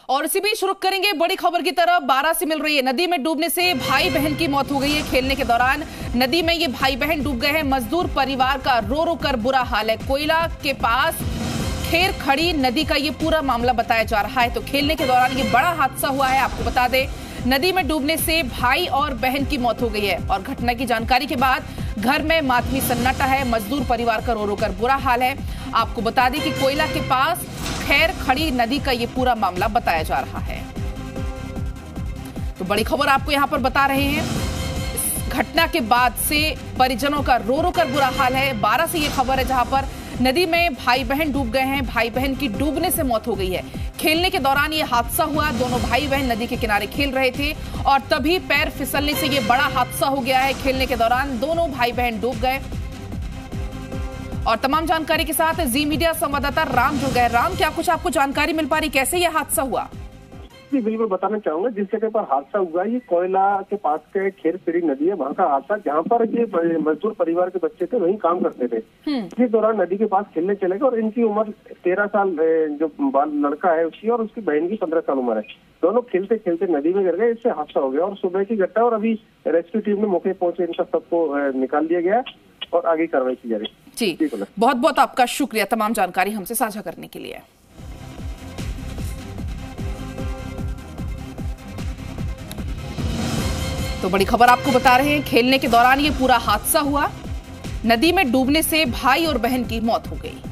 और इसी बीच रुक करेंगे बड़ी खबर की तरफ। 12 से मिल रही है। नदी में डूबने से भाई बहन की मौत हो गई है। खेलने के दौरान नदी में ये भाई बहन डूब गए हैं। मजदूर परिवार का रो रो कर बुरा हाल है। कोयला के पास खेर खड़ी नदी का ये पूरा मामला बताया जा रहा है। तो खेलने के दौरान ये बड़ा हादसा हुआ है। आपको बता दें, नदी में डूबने से भाई और बहन की मौत हो गई है। और घटना की जानकारी के बाद घर में मातमी सन्नाटा है। मजदूर परिवार का रो रो कर बुरा हाल है। आपको बता दें कि कोयला के पास खैर खड़ी नदी का ये पूरा मामला बताया जा रहा है। तो बड़ी खबर आपको यहां पर बता रहे हैं। इस घटना के बाद से परिजनों का रो रो कर बुरा हाल है। 12 से ये खबर है जहां पर नदी में भाई बहन डूब गए हैं। भाई बहन की डूबने से मौत हो गई है। खेलने के दौरान ये हादसा हुआ। दोनों भाई बहन नदी के किनारे खेल रहे थे और तभी पैर फिसलने से ये बड़ा हादसा हो गया है। खेलने के दौरान दोनों भाई बहन डूब गए। और तमाम जानकारी के साथ जी मीडिया संवाददाता राम जुड़ गए। राम, क्या कुछ आपको जानकारी मिल पा रही, कैसे यह हादसा हुआ? जी बिल्कुल बताना चाहूंगा। जिस जगह पर हादसा हुआ ये कोयला के पास के खेर खड़ी नदी है, वहाँ का हादसा, जहाँ पर ये मजदूर परिवार के बच्चे थे वहीं काम करते थे। इस दौरान नदी के पास खेलने चले गए और इनकी उम्र 13 साल जो बाल लड़का है उसकी और उसकी बहन की 15 साल उम्र है। दोनों खेलते खेलते नदी में गिर गए। इससे हादसा हो गया और सुबह की घटना और अभी रेस्क्यू टीम ने मौके पहुंचे इनका सबको निकाल दिया गया और आगे कार्रवाई की जा रही है। जी, बहुत बहुत आपका शुक्रिया तमाम जानकारी हमसे साझा करने के लिए। तो बड़ी खबर आपको बता रहे हैं। खेलने के दौरान ये पूरा हादसा हुआ। नदी में डूबने से भाई और बहन की मौत हो गई।